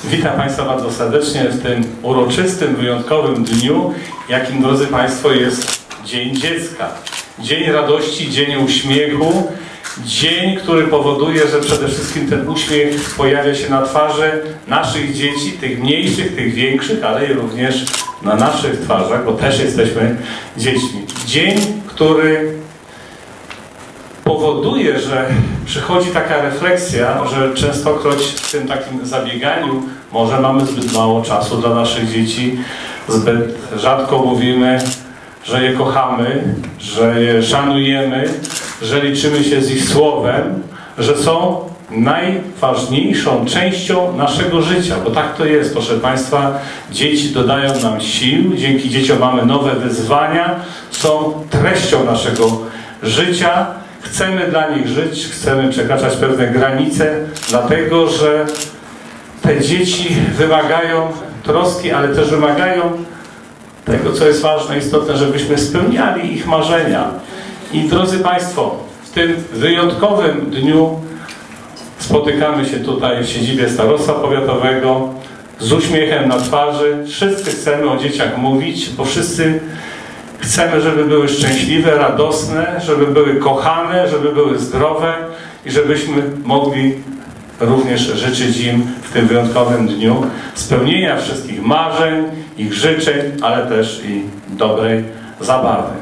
Witam Państwa bardzo serdecznie w tym uroczystym, wyjątkowym dniu, jakim, drodzy Państwo, jest Dzień Dziecka. Dzień radości, dzień uśmiechu, dzień, który powoduje, że przede wszystkim ten uśmiech pojawia się na twarzy naszych dzieci, tych mniejszych, tych większych, ale i również na naszych twarzach, bo też jesteśmy dziećmi. Dzień, który powoduje, że przychodzi taka refleksja, że częstokroć w tym takim zabieganiu może mamy zbyt mało czasu dla naszych dzieci, zbyt rzadko mówimy, że je kochamy, że je szanujemy, że liczymy się z ich słowem, że są najważniejszą częścią naszego życia, bo tak to jest, proszę Państwa, dzieci dodają nam sił, dzięki dzieciom mamy nowe wyzwania, są treścią naszego życia. Chcemy dla nich żyć, chcemy przekraczać pewne granice, dlatego że te dzieci wymagają troski, ale też wymagają tego, co jest ważne, istotne, żebyśmy spełniali ich marzenia. I drodzy Państwo, w tym wyjątkowym dniu spotykamy się tutaj w siedzibie Starostwa Powiatowego z uśmiechem na twarzy. Wszyscy chcemy o dzieciach mówić, bo wszyscy chcemy, żeby były szczęśliwe, radosne, żeby były kochane, żeby były zdrowe i żebyśmy mogli również życzyć im w tym wyjątkowym dniu spełnienia wszystkich marzeń, ich życzeń, ale też i dobrej zabawy.